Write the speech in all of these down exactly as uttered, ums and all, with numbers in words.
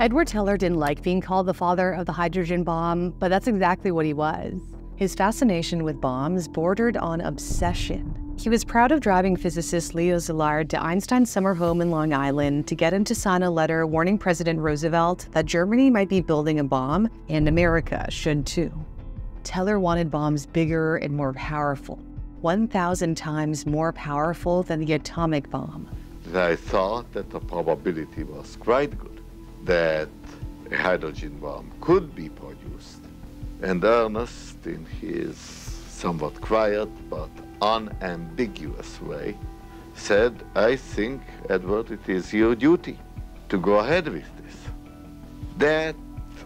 Edward Teller didn't like being called the father of the hydrogen bomb, but that's exactly what he was. His fascination with bombs bordered on obsession. He was proud of driving physicist Leo Szilard to Einstein's summer home in Long Island to get him to sign a letter warning President Roosevelt that Germany might be building a bomb, and America should too. Teller wanted bombs bigger and more powerful, one thousand times more powerful than the atomic bomb. I thought that the probability was quite good that a hydrogen bomb could be produced. And Ernest, in his somewhat quiet but unambiguous way, said, I think, Edward, it is your duty to go ahead with this. That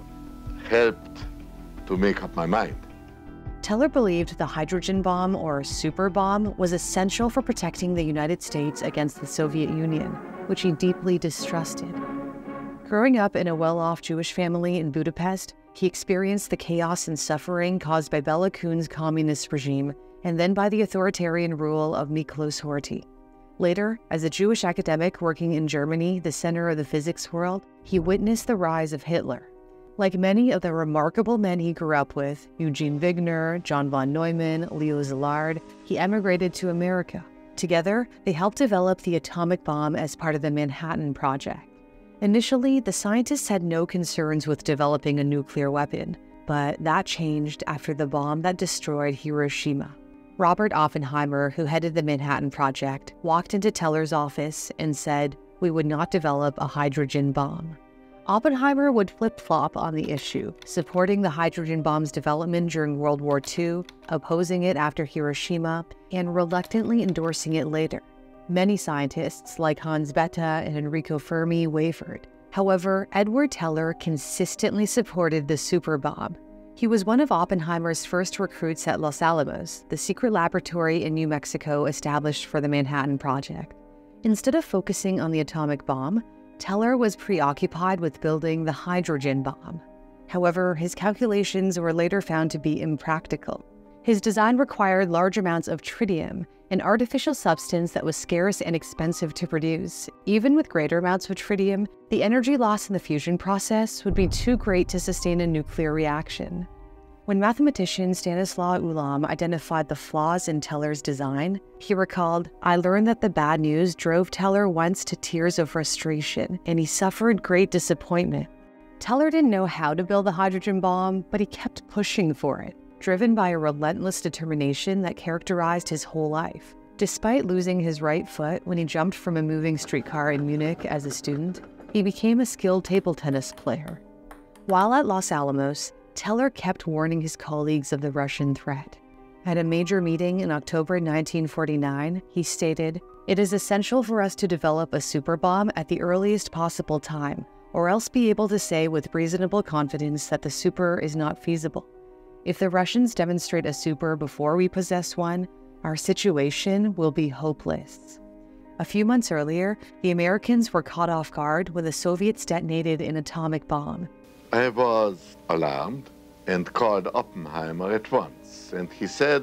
helped to make up my mind. Teller believed the hydrogen bomb, or super bomb, was essential for protecting the United States against the Soviet Union, which he deeply distrusted. Growing up in a well-off Jewish family in Budapest, he experienced the chaos and suffering caused by Bela Kun's communist regime and then by the authoritarian rule of Miklos Horthy. Later, as a Jewish academic working in Germany, the center of the physics world, he witnessed the rise of Hitler. Like many of the remarkable men he grew up with, Eugene Wigner, John von Neumann, Leo Szilard, he emigrated to America. Together, they helped develop the atomic bomb as part of the Manhattan Project. Initially, the scientists had no concerns with developing a nuclear weapon, but that changed after the bomb that destroyed Hiroshima. Robert Oppenheimer, who headed the Manhattan Project, walked into Teller's office and said, "We would not develop a hydrogen bomb." Oppenheimer would flip-flop on the issue, supporting the hydrogen bomb's development during World War Two, opposing it after Hiroshima, and reluctantly endorsing it later. Many scientists, like Hans Bethe and Enrico Fermi, wavered. However, Edward Teller consistently supported the super bomb. He was one of Oppenheimer's first recruits at Los Alamos, the secret laboratory in New Mexico established for the Manhattan Project. Instead of focusing on the atomic bomb, Teller was preoccupied with building the hydrogen bomb. However, his calculations were later found to be impractical. His design required large amounts of tritium, an artificial substance that was scarce and expensive to produce. Even with greater amounts of tritium, the energy loss in the fusion process would be too great to sustain a nuclear reaction. When mathematician Stanislaw Ulam identified the flaws in Teller's design, he recalled, "I learned that the bad news drove Teller once to tears of frustration, and he suffered great disappointment." Teller didn't know how to build the hydrogen bomb, but he kept pushing for it, driven by a relentless determination that characterized his whole life. Despite losing his right foot when he jumped from a moving streetcar in Munich as a student, he became a skilled table tennis player. While at Los Alamos, Teller kept warning his colleagues of the Russian threat. At a major meeting in October nineteen forty-nine, he stated, "It is essential for us to develop a super bomb at the earliest possible time, or else be able to say with reasonable confidence that the super is not feasible. If the Russians demonstrate a super before we possess one, our situation will be hopeless." A few months earlier, the Americans were caught off guard when the Soviets detonated an atomic bomb. I was alarmed and called Oppenheimer at once, and he said,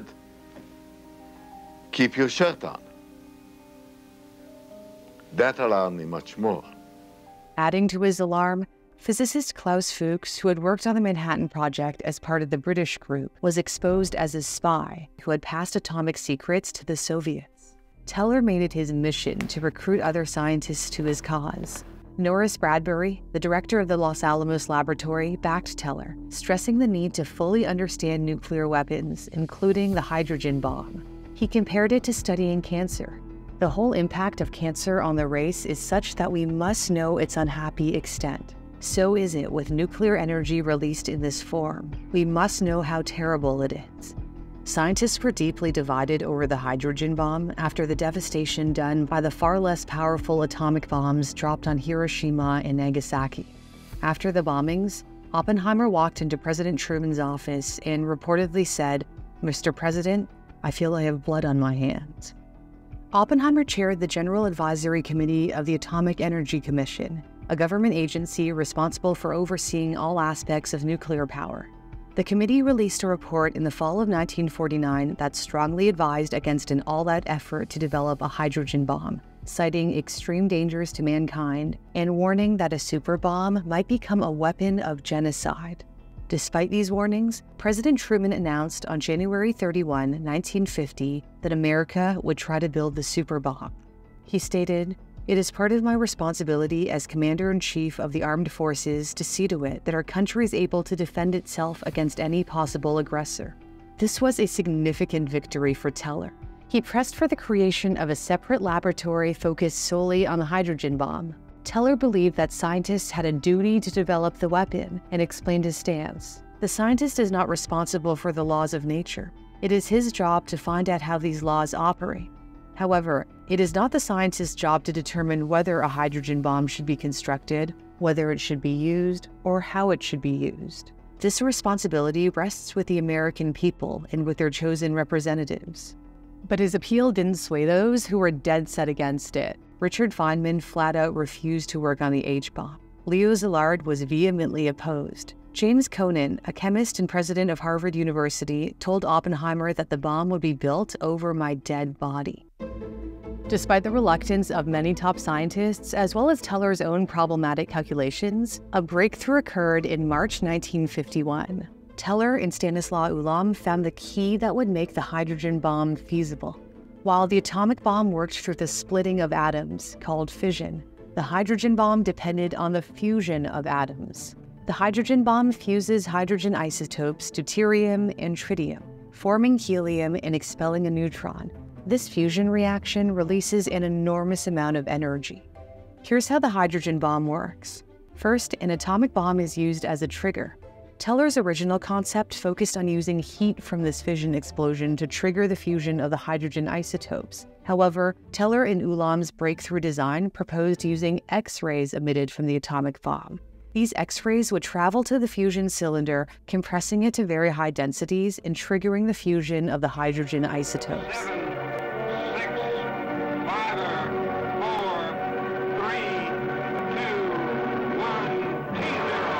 "Keep your shirt on." That alarmed me much more. Adding to his alarm, physicist Klaus Fuchs, who had worked on the Manhattan Project as part of the British group, was exposed as a spy who had passed atomic secrets to the Soviets. Teller made it his mission to recruit other scientists to his cause. Norris Bradbury, the director of the Los Alamos laboratory, backed Teller, stressing the need to fully understand nuclear weapons, including the hydrogen bomb. He compared it to studying cancer. The whole impact of cancer on the race is such that we must know its unhappy extent. So is it with nuclear energy released in this form. We must know how terrible it is. Scientists were deeply divided over the hydrogen bomb after the devastation done by the far less powerful atomic bombs dropped on Hiroshima and Nagasaki. After the bombings, Oppenheimer walked into President Truman's office and reportedly said, "Mister President, I feel I have blood on my hands." Oppenheimer chaired the General Advisory Committee of the Atomic Energy Commission, a government agency responsible for overseeing all aspects of nuclear power. The committee released a report in the fall of nineteen forty-nine that strongly advised against an all-out effort to develop a hydrogen bomb, citing extreme dangers to mankind and warning that a super bomb might become a weapon of genocide. Despite these warnings, President Truman announced on January thirty-first, nineteen fifty, that America would try to build the super bomb. He stated, "It is part of my responsibility as Commander-in-Chief of the Armed Forces to see to it that our country is able to defend itself against any possible aggressor." This was a significant victory for Teller. He pressed for the creation of a separate laboratory focused solely on the hydrogen bomb. Teller believed that scientists had a duty to develop the weapon and explained his stance. The scientist is not responsible for the laws of nature. It is his job to find out how these laws operate. However, it is not the scientist's job to determine whether a hydrogen bomb should be constructed, whether it should be used, or how it should be used. This responsibility rests with the American people and with their chosen representatives. But his appeal didn't sway those who were dead set against it. Richard Feynman flat out refused to work on the H-bomb. Leo Szilard was vehemently opposed. James Conant, a chemist and president of Harvard University, told Oppenheimer that the bomb would be built over my dead body. Despite the reluctance of many top scientists, as well as Teller's own problematic calculations, a breakthrough occurred in March nineteen fifty-one. Teller and Stanislaw Ulam found the key that would make the hydrogen bomb feasible. While the atomic bomb worked through the splitting of atoms, called fission, the hydrogen bomb depended on the fusion of atoms. The hydrogen bomb fuses hydrogen isotopes deuterium and tritium, forming helium and expelling a neutron. This fusion reaction releases an enormous amount of energy. Here's how the hydrogen bomb works. First, an atomic bomb is used as a trigger. Teller's original concept focused on using heat from this fission explosion to trigger the fusion of the hydrogen isotopes. However, Teller and Ulam's breakthrough design proposed using X-rays emitted from the atomic bomb. These X-rays would travel to the fusion cylinder, compressing it to very high densities and triggering the fusion of the hydrogen isotopes. Seven, six, five, four, three, two, one, zero.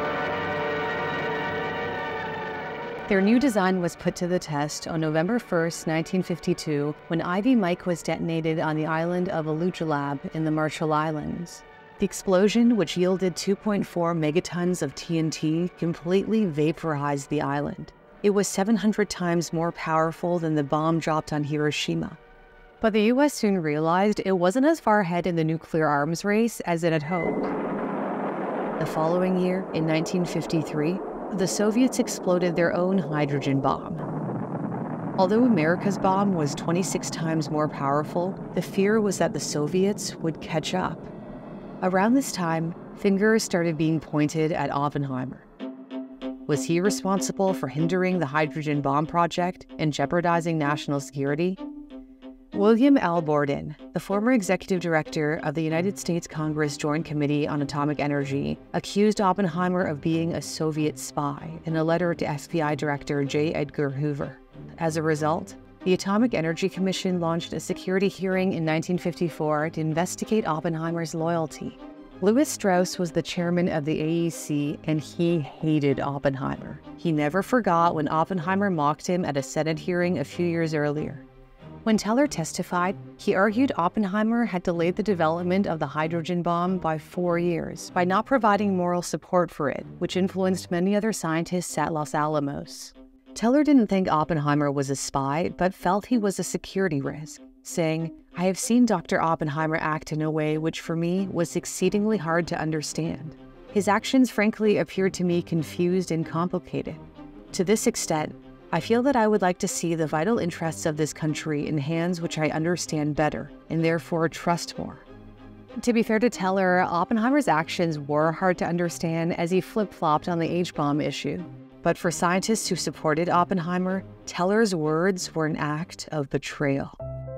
Their new design was put to the test on November first, nineteen fifty-two, when Ivy Mike was detonated on the island of Alujalab in the Marshall Islands. The explosion, which yielded two point four megatons of T N T, completely vaporized the island. It was seven hundred times more powerful than the bomb dropped on Hiroshima. But the U S soon realized it wasn't as far ahead in the nuclear arms race as it had hoped. The following year, in nineteen fifty-three, the Soviets exploded their own hydrogen bomb. Although America's bomb was twenty-six times more powerful, the fear was that the Soviets would catch up. Around this time, fingers started being pointed at Oppenheimer. Was he responsible for hindering the hydrogen bomb project and jeopardizing national security? William L. Borden, the former executive director of the United States Congress Joint Committee on Atomic Energy, accused Oppenheimer of being a Soviet spy in a letter to F B I Director J. Edgar Hoover. As a result, the Atomic Energy Commission launched a security hearing in nineteen fifty-four to investigate Oppenheimer's loyalty. Lewis Strauss was the chairman of the A E C, and he hated Oppenheimer. He never forgot when Oppenheimer mocked him at a Senate hearing a few years earlier. When Teller testified, he argued Oppenheimer had delayed the development of the hydrogen bomb by four years by not providing moral support for it, which influenced many other scientists at Los Alamos. Teller didn't think Oppenheimer was a spy, but felt he was a security risk, saying, "I have seen Doctor Oppenheimer act in a way which for me was exceedingly hard to understand. His actions frankly appeared to me confused and complicated. To this extent, I feel that I would like to see the vital interests of this country in hands which I understand better, and therefore trust more." To be fair to Teller, Oppenheimer's actions were hard to understand as he flip-flopped on the H-bomb issue. But for scientists who supported Oppenheimer, Teller's words were an act of betrayal.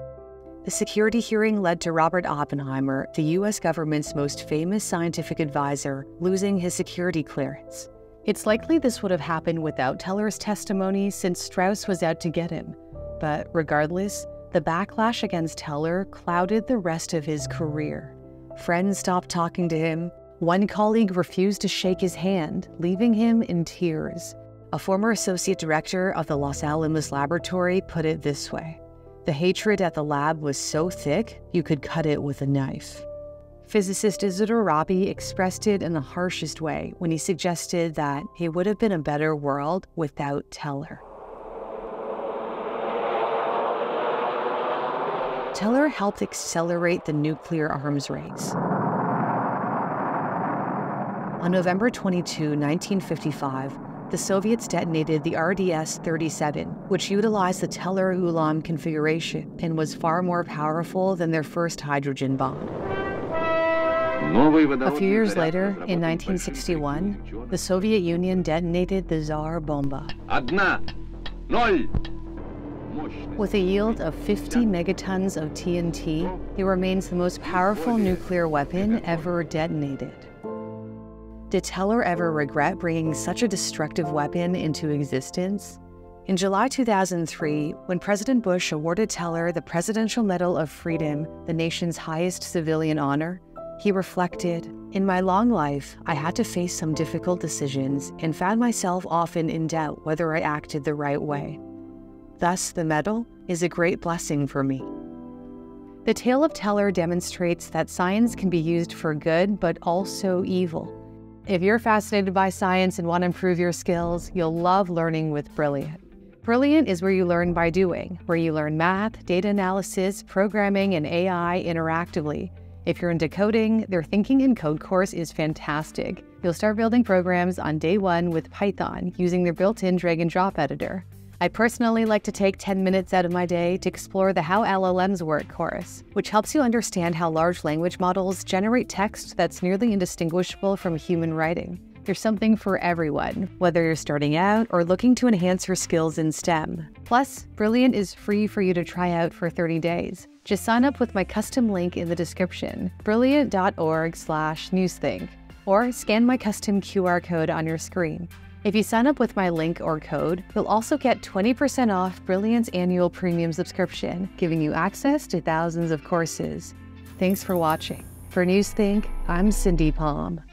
The security hearing led to Robert Oppenheimer, the U S government's most famous scientific advisor, losing his security clearance. It's likely this would have happened without Teller's testimony since Strauss was out to get him. But regardless, the backlash against Teller clouded the rest of his career. Friends stopped talking to him. One colleague refused to shake his hand, leaving him in tears. A former associate director of the Los Alamos laboratory put it this way: The hatred at the lab was so thick, you could cut it with a knife. Physicist Isidore Rabi expressed it in the harshest way when he suggested that it would have been a better world without Teller. Teller helped accelerate the nuclear arms race. On November twenty-second, nineteen fifty-five, the Soviets detonated the R D S thirty-seven, which utilized the Teller-Ulam configuration and was far more powerful than their first hydrogen bomb. A few years later, in nineteen sixty-one, the Soviet Union detonated the Tsar Bomba. With a yield of fifty megatons of T N T, it remains the most powerful nuclear weapon ever detonated. Did Teller ever regret bringing such a destructive weapon into existence? In July two thousand three, when President Bush awarded Teller the Presidential Medal of Freedom, the nation's highest civilian honor, he reflected, "In my long life, I had to face some difficult decisions and found myself often in doubt whether I acted the right way. Thus, the medal is a great blessing for me." The tale of Teller demonstrates that science can be used for good, but also evil. If you're fascinated by science and want to improve your skills, you'll love learning with Brilliant. Brilliant is where you learn by doing, where you learn math, data analysis, programming, and A I interactively. If you're into coding, their Thinking in Code course is fantastic. You'll start building programs on day one with Python using their built-in drag-and-drop editor. I personally like to take ten minutes out of my day to explore the How L L Ms Work course, which helps you understand how large language models generate text that's nearly indistinguishable from human writing. There's something for everyone, whether you're starting out or looking to enhance your skills in STEM. Plus, Brilliant is free for you to try out for thirty days. Just sign up with my custom link in the description, brilliant dot org slash newsthink, or scan my custom Q R code on your screen. If you sign up with my link or code, you'll also get twenty percent off Brilliant's annual premium subscription, giving you access to thousands of courses. Thanks for watching. For Newsthink, I'm Cindy Pom.